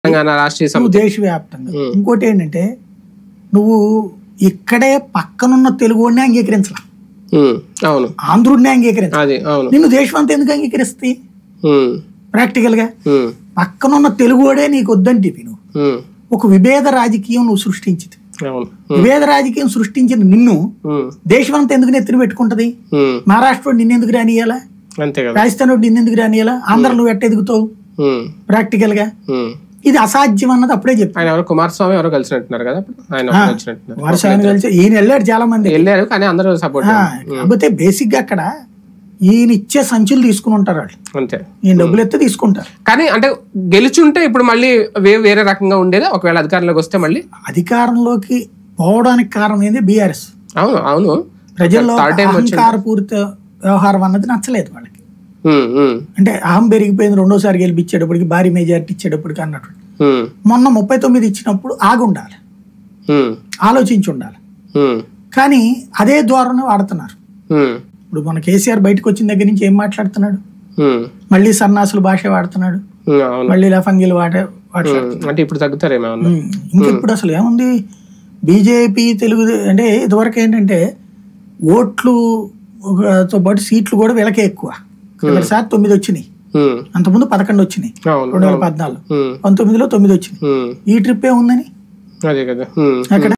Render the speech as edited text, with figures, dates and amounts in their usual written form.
నువ్వు దేశవ్యాప్తంగా ఇంకోటి ఏంటంటే నువ్వు ఇక్కడే పక్కనున్న తెలుగుని అంగీకరించాల, ఆంధ్రుడిని అంగీకరించాలి. నిన్ను దేశం అంతా ఎందుకు అంగీకరిస్తాయి? ప్రాక్టికల్ గా పక్కనున్న తెలుగుడే నీకు వద్దంటే నువ్వు ఒక విభేద రాజకీయం నువ్వు సృష్టించింది. విభేద రాజకీయం సృష్టించిన నిన్ను దేశం అంతా ఎందుకు నెత్తిన పెట్టుకుంటది? మహారాష్ట్ర నిన్నెందుకు రానియాలా, రాజస్థాన్ నిన్నెందుకు రానియాలా, ఆంధ్ర నువ్వు ఎట్ట ఎదుగుతావు? ప్రాక్టికల్ గా ఇది అసాధ్యం అన్నది అప్పుడే చెప్పారు. కుమారస్వామి ఎవరో కలిసినట్టున్నారు కదా, కుమారస్వామి కలిసి ఈయన వెళ్ళారు, చాలా మంది వెళ్ళారు, కానీ అందరూ సపోర్ట్. కాకపోతే బేసిక్ గా అక్కడ ఈయన ఇచ్చే సంచులు తీసుకుని ఉంటారు వాళ్ళు, అంతే. ఈయన డబ్బులు ఎత్తే తీసుకుంటారు. కానీ అంటే గెలుచుంటే ఇప్పుడు మళ్ళీ వేరే రకంగా ఉండేది, ఒకవేళ అధికారంలోకి వస్తే మళ్ళీ. అధికారంలోకి పోవడానికి కారణం ఏంది? బీఆర్ఎస్. అవును అవును, ప్రజల్లో అహంకారపూరిత వ్యవహారం అన్నది నచ్చలేదు వాళ్ళకి. అంటే అహం పెరిగిపోయింది, రెండోసారి గెలిపించేటప్పటికి భారీ మెజారిటీ ఇచ్చేటప్పటికి అన్నట్టు. మొన్న 39 ఇచ్చినప్పుడు ఆగి ఉండాలి, ఆలోచించి ఉండాలి. కానీ అదే ద్వారానే వాడుతున్నారు. ఇప్పుడు మన కేసీఆర్ బయటకు వచ్చిన దగ్గర నుంచి ఏం మాట్లాడుతున్నాడు? మళ్ళీ సన్నాసుల భాష వాడుతున్నాడు, మళ్ళీ లఫంగిలు అంటే ఇప్పుడు తగ్గుతారేమో. ఇంకా ఇప్పుడు అసలు ఏముంది? బీజేపీ తెలుగు అంటే ఇదివరకు ఏంటంటే ఓట్లుతో పాటు సీట్లు కూడా వీళ్ళకే ఎక్కువ. 9 వచ్చినాయి, అంతకుముందు 11 వచ్చినాయి 2014. 19లో 9 వచ్చినాయి. ఈ ట్రిప్ ఏముందని అక్కడ